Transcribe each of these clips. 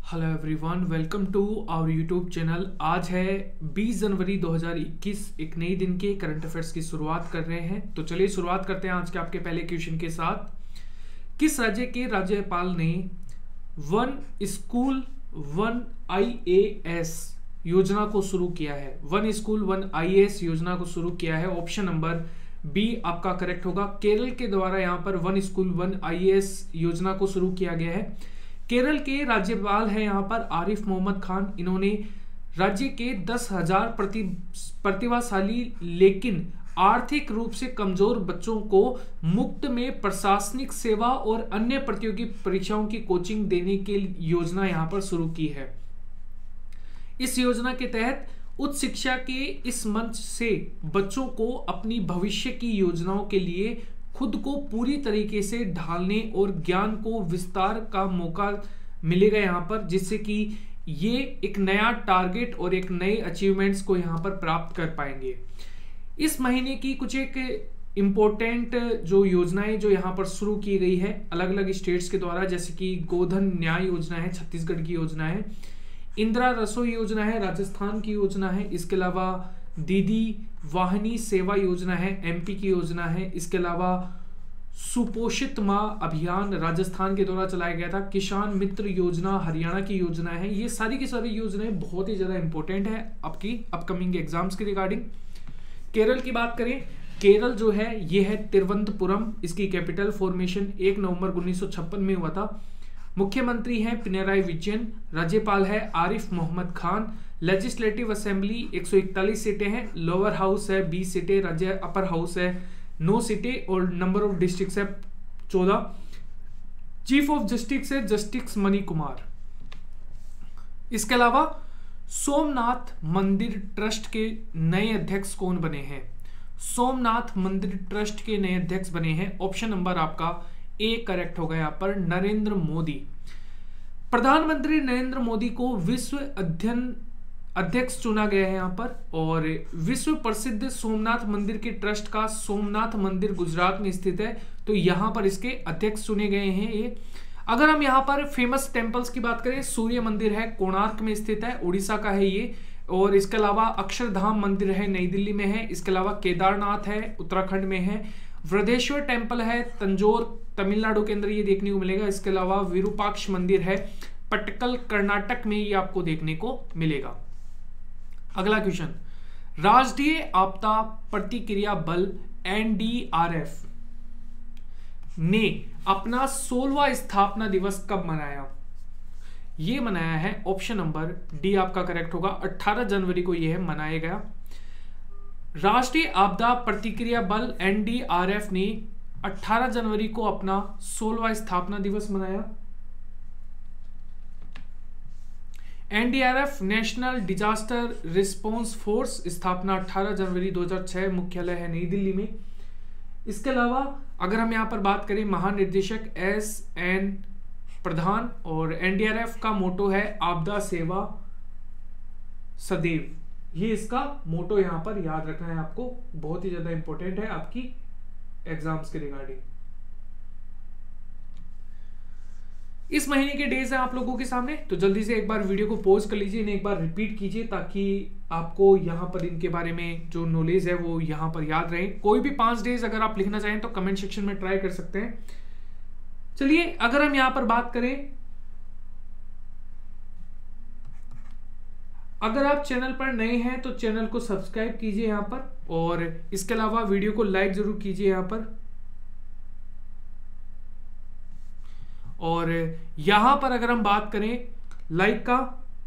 Hello everyone, welcome to our YouTube channel. आज है 20 जनवरी 2021। एक नई दिन के करंट अफेयर्स की शुरुआत कर रहे हैं। तो चलिए शुरुआत करते हैं आज के आपके पहले क्वेश्चन के साथ। किस राज्य के राज्यपाल ने वन स्कूल वन IAS योजना को शुरू किया है? वन स्कूल वन IAS योजना को शुरू किया है। ऑप्शन नंबर बी आपका करेक्ट होगा। केरल के द्वारा यहाँ पर वन स्कूल वन IAS योजना को शुरू किया गया है। केरल के राज्यपाल है यहाँ पर आरिफ मोहम्मद खान। इन्होंने राज्य के 10,000 प्रतिभाशाली लेकिन आर्थिक रूप से कमजोर बच्चों को मुफ्त में प्रशासनिक सेवा और अन्य प्रतियोगी परीक्षाओं की कोचिंग देने की योजना यहाँ पर शुरू की है। इस योजना के तहत उच्च शिक्षा के इस मंच से बच्चों को अपनी भविष्य की योजनाओं के लिए खुद को पूरी तरीके से ढालने और ज्ञान को विस्तार का मौका मिलेगा यहाँ पर, जिससे कि ये एक नया टारगेट और एक नए अचीवमेंट्स को यहाँ पर प्राप्त कर पाएंगे। इस महीने की कुछ एक इम्पोर्टेंट जो योजनाएं जो यहाँ पर शुरू की गई है अलग अलग स्टेट्स के द्वारा, जैसे कि गोधन न्याय योजना है, छत्तीसगढ़ की योजना है। इंदिरा रसोई योजना है, राजस्थान की योजना है। इसके अलावा दीदी वाहिनी सेवा योजना है, MP की योजना है। इसके अलावा सुपोषित माँ अभियान राजस्थान के द्वारा चलाया गया था। किसान मित्र योजना हरियाणा की योजना है। ये सारी की सारी योजनाएं बहुत ही ज्यादा इंपॉर्टेंट है आपकी अपकमिंग एग्जाम्स के रिगार्डिंग। केरल की बात करें, केरल जो है ये है तिरुवनंतपुरम। इसकी कैपिटल फॉर्मेशन 1 नवंबर 1956 में हुआ था। मुख्यमंत्री हैं पिनराई विजयन। राज्यपाल है आरिफ मोहम्मद खान। लेजिस्लेटिव असेंबली 141 सीटें हैं। लोअर हाउस है 20 सीटें। राज्य अपर हाउस है 9 सीटें और नंबर ऑफ डिस्ट्रिक्ट्स है 14। चीफ ऑफ जस्टिस है जस्टिस मणि कुमार। इसके अलावा सोमनाथ मंदिर ट्रस्ट के नए अध्यक्ष कौन बने हैं? सोमनाथ मंदिर ट्रस्ट के नए अध्यक्ष बने हैं। ऑप्शन नंबर आपका ए करेक्ट होगा यहाँ पर, नरेंद्र मोदी। प्रधानमंत्री नरेंद्र मोदी को विश्व अध्यक्ष चुना गया है यहाँ पर। और विश्व प्रसिद्ध सोमनाथ मंदिर के ट्रस्ट का सोमनाथ मंदिर गुजरात में स्थित है, तो यहाँ पर इसके अध्यक्ष चुने गए हैं ये। अगर हम यहाँ पर फेमस टेम्पल्स की बात करें, सूर्य मंदिर है कोणार्क में स्थित है, उड़ीसा का है ये। और इसके अलावा अक्षरधाम मंदिर है नई दिल्ली में है। इसके अलावा केदारनाथ है उत्तराखंड में है। वृद्धेश्वर टेम्पल है तंजौर तमिलनाडु के अंदर ये देखने को मिलेगा। इसके अलावा विरूपाक्ष मंदिर है पटकल कर्नाटक में, ये आपको देखने को मिलेगा। अगला क्वेश्चन, राष्ट्रीय आपदा प्रतिक्रिया बल NDRF ने अपना 16वां स्थापना दिवस कब मनाया? ये मनाया है ऑप्शन नंबर डी आपका करेक्ट होगा, 18 जनवरी को यह मनाया गया। राष्ट्रीय आपदा प्रतिक्रिया बल NDRF ने 18 जनवरी को अपना 16वां स्थापना दिवस मनाया। NDRF national disaster response force स्थापना 18 जनवरी 2006, मुख्यालय है नई दिल्ली में। इसके अलावा अगर हम यहाँ पर बात करें, महानिर्देशक SN प्रधान और NDRF का मोटो है आपदा सेवा सदैव। ये इसका मोटो यहाँ पर याद रखना है आपको, बहुत ही ज्यादा इंपॉर्टेंट है आपकी एग्जाम्स के रिगार्डिंग। इस महीने के डेज हैं आप लोगों के सामने, तो जल्दी से एक बार वीडियो को पॉज कर लीजिए, इन्हें एक बार रिपीट कीजिए ताकि आपको यहाँ पर इनके बारे में जो नॉलेज है वो यहाँ पर याद रहे। कोई भी 5 डेज अगर आप लिखना चाहें तो कमेंट सेक्शन में ट्राई कर सकते हैं। चलिए अगर हम यहाँ पर बात करें, अगर आप चैनल पर नए हैं तो चैनल को सब्सक्राइब कीजिए यहाँ पर, और इसके अलावा वीडियो को लाइक जरूर कीजिए यहाँ पर। और यहां पर अगर हम बात करें लाइक का,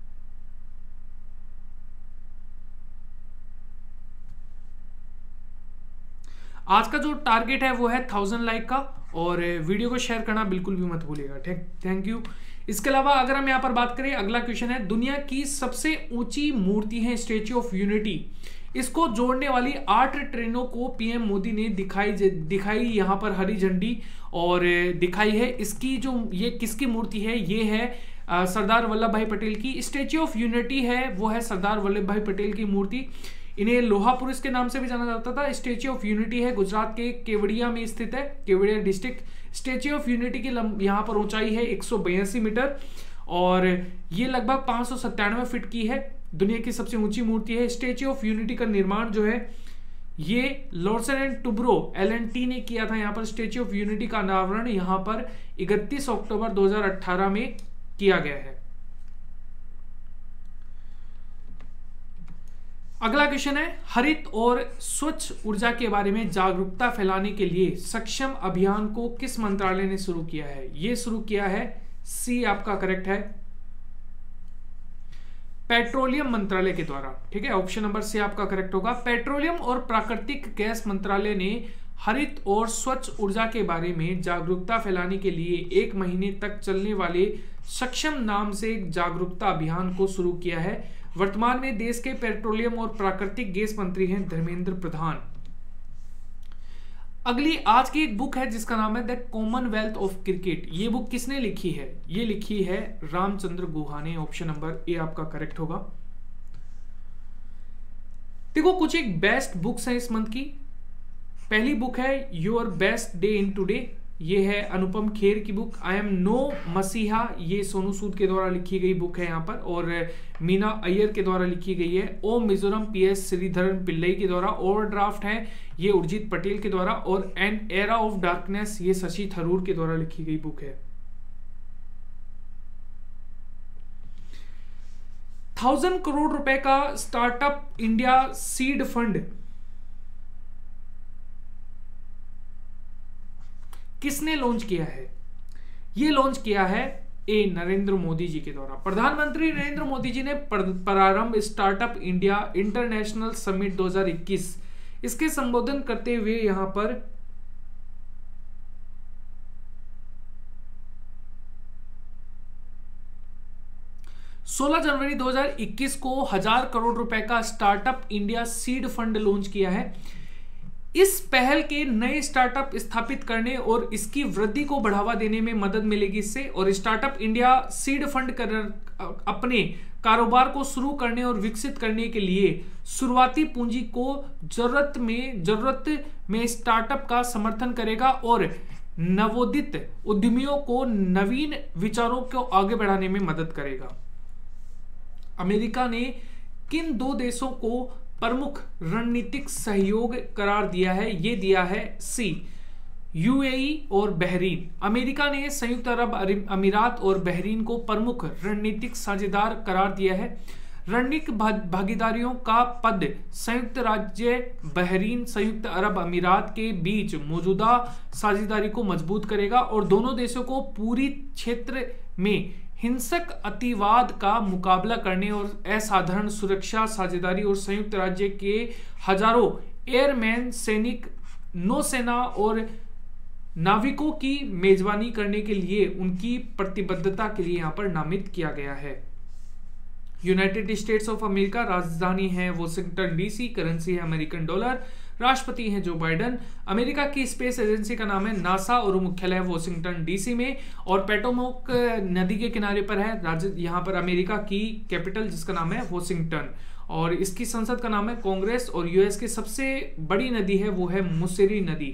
आज का जो टारगेट है वो है 1000 लाइक का, और वीडियो को शेयर करना बिल्कुल भी मत भूलिएगा। Thank you. इसके अलावा अगर हम यहां पर बात करें, अगला क्वेश्चन है, दुनिया की सबसे ऊंची मूर्ति है स्टैच्यू ऑफ यूनिटी। इसको जोड़ने वाली 8 ट्रेनों को PM मोदी ने दिखाई यहाँ पर हरी झंडी और दिखाई है। इसकी जो ये किसकी मूर्ति है? ये है सरदार वल्लभ भाई पटेल की। स्टैच्यू ऑफ यूनिटी है वो है सरदार वल्लभ भाई पटेल की मूर्ति। इन्हें लोहा पुरुष के नाम से भी जाना जाता था। स्टैच्यू ऑफ यूनिटी है गुजरात के केवड़िया में स्थित है, Kevadia district. Statue of unity की यहाँ पर ऊंचाई है 182 मीटर और ये लगभग 597 फीट की है। दुनिया की सबसे ऊंची मूर्ति है। स्टैच्यू ऑफ यूनिटी का निर्माण जो है ये लॉर्सन एंड टुब्रो LNT ने किया था। यहाँ पर स्टैच्यू ऑफ यूनिटी का अनावरण यहाँ पर 31 अक्टूबर 2018 में किया गया है। अगला क्वेश्चन है, हरित और स्वच्छ ऊर्जा के बारे में जागरूकता फैलाने के लिए सक्षम अभियान को किस मंत्रालय ने शुरू किया है? ये शुरू किया है, सी आपका करेक्ट है, पेट्रोलियम मंत्रालय के द्वारा। ठीक है, ऑप्शन नंबर सी आपका करेक्ट होगा। पेट्रोलियम और प्राकृतिक गैस मंत्रालय ने हरित और स्वच्छ ऊर्जा के बारे में जागरूकता फैलाने के लिए 1 महीने तक चलने वाले सक्षम नाम से एक जागरूकता अभियान को शुरू किया है। वर्तमान में देश के पेट्रोलियम और प्राकृतिक गैस मंत्री हैं धर्मेंद्र प्रधान। अगली आज की एक बुक है जिसका नाम है द कॉमनवेल्थ ऑफ क्रिकेट। ये बुक किसने लिखी है? ये लिखी है रामचंद्र गुहा ने। ऑप्शन नंबर ए आपका करेक्ट होगा। देखो कुछ एक बेस्ट बुक्स हैं इस मंथ की। पहली बुक है your best day in today, ये है अनुपम खेर की बुक। आई एम नो मसीहा, ये सोनू सूद के द्वारा लिखी गई बुक है यहाँ पर, और मीना अय्यर के द्वारा लिखी गई है। ओ मिजोरम PS श्रीधरन पिल्लई के द्वारा। ओवरड्राफ्ट है ये उर्जित पटेल के द्वारा, और एन एरा ऑफ डार्कनेस ये शशि थरूर के द्वारा लिखी गई बुक है। 1000 करोड़ रुपए का स्टार्टअप इंडिया सीड फंड किसने लॉन्च किया है? ये लॉन्च किया है नरेंद्र मोदी जी के द्वारा। प्रधानमंत्री नरेंद्र मोदी जी ने प्रारंभ स्टार्टअप इंडिया इंटरनेशनल समिट 2021 इसके संबोधन करते हुए यहां पर सोलह जनवरी 2021 को 1000 करोड़ रुपए का startup India seed fund launch किया है। इस पहल के नए स्टार्टअप स्थापित करने और इसकी वृद्धि को बढ़ावा देने में मदद मिलेगी इससे। और स्टार्टअप इंडिया सीड फंड अपने कारोबार को शुरू करने और विकसित करने के लिए शुरुआती पूंजी को जरूरत में स्टार्टअप का समर्थन करेगा और नवोदित उद्यमियों को नवीन विचारों को आगे बढ़ाने में मदद करेगा। अमेरिका ने किन 2 देशों को प्रमुख रणनीतिक सहयोग करार दिया है? ये दिया है सी, UAE और बहरीन। अमेरिका ने संयुक्त अरब अमीरात और बहरीन को प्रमुख रणनीतिक साझेदार करार दिया है। रणनीतिक भागीदारियों का पद संयुक्त राज्य बहरीन संयुक्त अरब अमीरात के बीच मौजूदा साझेदारी को मजबूत करेगा और दोनों देशों को पूरी क्षेत्र में हिंसक अतिवाद का मुकाबला करने और असाधारण सुरक्षा साझेदारी और संयुक्त राज्य के हजारों एयरमैन सैनिक नौसेना और नाविकों की मेजबानी करने के लिए उनकी प्रतिबद्धता के लिए यहां पर नामित किया गया है। यूनाइटेड स्टेट्स ऑफ अमेरिका, राजधानी है वॉशिंगटन DC, करेंसी है अमेरिकन डॉलर, राष्ट्रपति हैं जो बाइडेन। अमेरिका की स्पेस एजेंसी का नाम है नासा और मुख्यालय है वॉशिंगटन DC में, और पेटोमोक नदी के किनारे पर है यहाँ पर अमेरिका की कैपिटल जिसका नाम है वॉशिंगटन, और इसकी संसद का नाम है कांग्रेस। और US की सबसे बड़ी नदी है वो है मुसेरी नदी।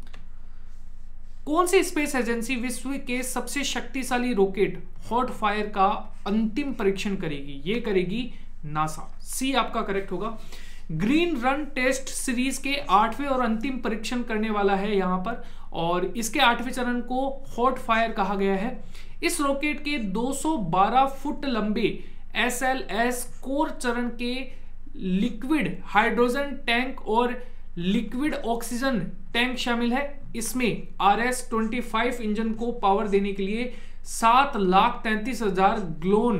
कौन सी स्पेस एजेंसी विश्व के सबसे शक्तिशाली रॉकेट हॉट फायर का अंतिम परीक्षण करेगी? ये करेगी नासा। सी आपका करेक्ट होगा। ग्रीन रन टेस्ट सीरीज के 8वें और अंतिम परीक्षण करने वाला है यहां पर, और इसके 8वें चरण को हॉट फायर कहा गया है। इस रॉकेट के 212 फुट लंबे SLS कोर चरण के लिक्विड हाइड्रोजन टैंक और लिक्विड ऑक्सीजन टैंक शामिल है। इसमें RS-25 इंजन को पावर देने के लिए 7,33,000 ग्लोन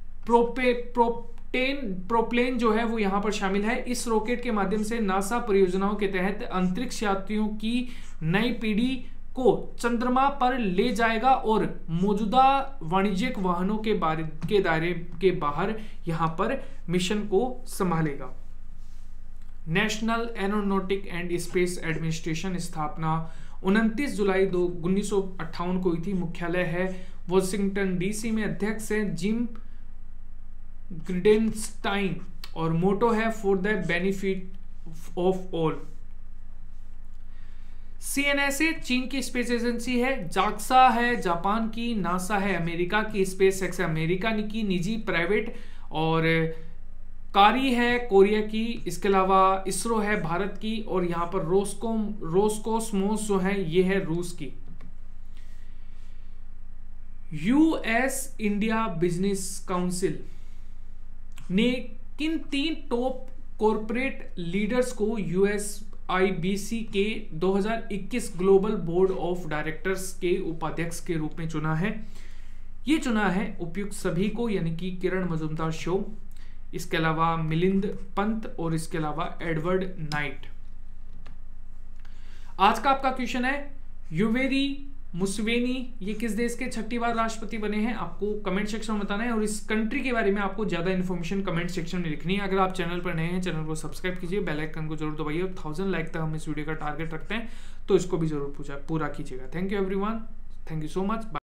प्रोप्लेन जो है वो यहां पर शामिल है। इस रॉकेट के माध्यम से नासा परियोजनाओं के तहत अंतरिक्ष यात्रियों की नई पीढ़ी को चंद्रमा पर ले जाएगा और मौजूदा वाणिज्यिक वाहनों के दायरे के बाहर यहां पर मिशन को संभालेगा। National aeronautic and space administration स्थापना 29 जुलाई 1958 को हुई थी। मुख्यालय है वॉशिंगटन DC में। अध्यक्ष है जिम ग्रिडेनस्टाइन और मोटो है for the benefit of all. CNSA चीन की स्पेस एजेंसी है, जाक्सा है जापान की, नासा है अमेरिका की, स्पेस एक्स है अमेरिका की निजी प्राइवेट, और कारी है कोरिया की, इसके अलावा इसरो है भारत की, और यहां पर रोस्कोसमोस जो है ये है रूस की। यूएस इंडिया बिजनेस काउंसिल ने किन 3 टॉप कॉरपोरेट लीडर्स को USIBC के 2021 ग्लोबल बोर्ड ऑफ डायरेक्टर्स के उपाध्यक्ष के रूप में चुना है? ये चुना है उपयुक्त सभी को, यानी कि किरण मजुमदार शो, इसके अलावा मिलिंद पंत, और इसके अलावा एडवर्ड नाइट। आज का आपका क्वेश्चन है, युवेरी मुसेवेनी ये किस देश के 6ठी बार राष्ट्रपति बने हैं? आपको कमेंट सेक्शन में बताना है, और इस कंट्री के बारे में आपको ज्यादा इन्फॉर्मेशन कमेंट सेक्शन में लिखनी है। अगर आप चैनल पर नए हैं, चैनल को सब्सक्राइब कीजिए, बेल आइकन को जरूर दबाइए, और 1000 लाइक तक हम इस वीडियो का टारगेट रखते हैं, तो इसको भी जरूर पूरा कीजिएगा। Thank you everyone, thank you so much.